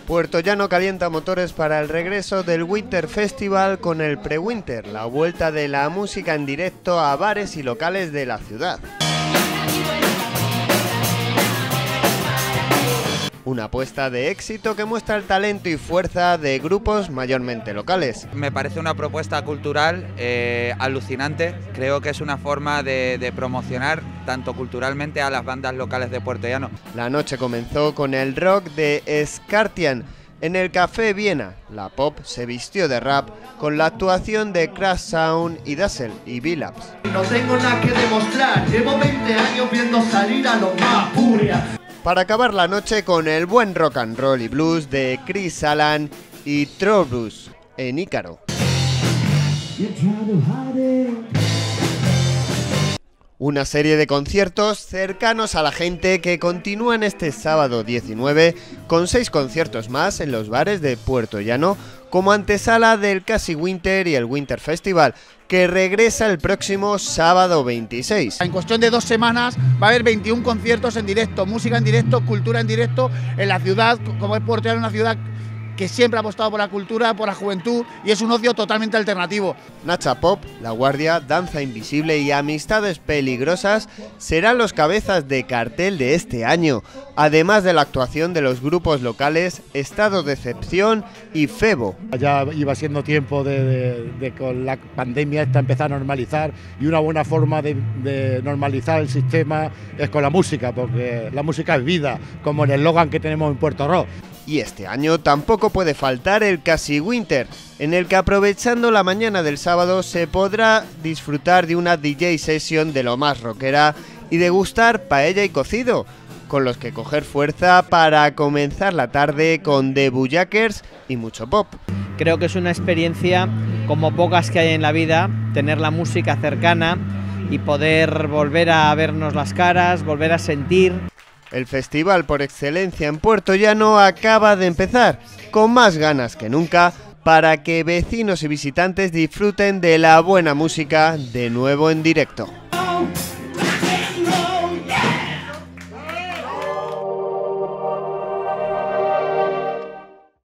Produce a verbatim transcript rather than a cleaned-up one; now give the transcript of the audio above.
Puertollano calienta motores para el regreso del Winter Festival con el Pre-Winter, la vuelta de la música en directo a bares y locales de la ciudad. Una apuesta de éxito que muestra el talento y fuerza de grupos mayormente locales. Me parece una propuesta cultural eh, alucinante. Creo que es una forma de, de promocionar tanto culturalmente a las bandas locales de Puertollano. La noche comenzó con el rock de Scartian en el Café Viena. La pop se vistió de rap con la actuación de Crash Sound y Dazzle y V-Labs. No tengo nada que demostrar, llevo veinte años viendo salir a los más purias. Para acabar la noche con el buen rock and roll y blues de Chris Alan y Trobus en Ícaro. Una serie de conciertos cercanos a la gente que continúan este sábado diecinueve con seis conciertos más en los bares de Puertollano como antesala del Casi Winter y el Winter Festival, que regresa el próximo sábado veintiséis. En cuestión de dos semanas va a haber veintiún conciertos en directo, música en directo, cultura en directo en la ciudad, como es Puertollano, una ciudad que siempre ha apostado por la cultura, por la juventud y es un ocio totalmente alternativo. Nacha Pop, La Guardia, Danza Invisible y Amistades Peligrosas serán los cabezas de cartel de este año, además de la actuación de los grupos locales Estado de Excepción y Febo. Ya iba siendo tiempo de, de, de con la pandemia esta empezar a normalizar y una buena forma de, de normalizar el sistema es con la música, porque la música es vida, como el eslogan que tenemos en Puerto Rock. Y este año tampoco puede faltar el Casi Winter, en el que aprovechando la mañana del sábado se podrá disfrutar de una D J session de lo más rockera y degustar paella y cocido, con los que coger fuerza para comenzar la tarde con The Bulljackers y mucho pop. Creo que es una experiencia como pocas que hay en la vida, tener la música cercana y poder volver a vernos las caras, volver a sentir. El festival por excelencia en Puertollano acaba de empezar, con más ganas que nunca, para que vecinos y visitantes disfruten de la buena música de nuevo en directo.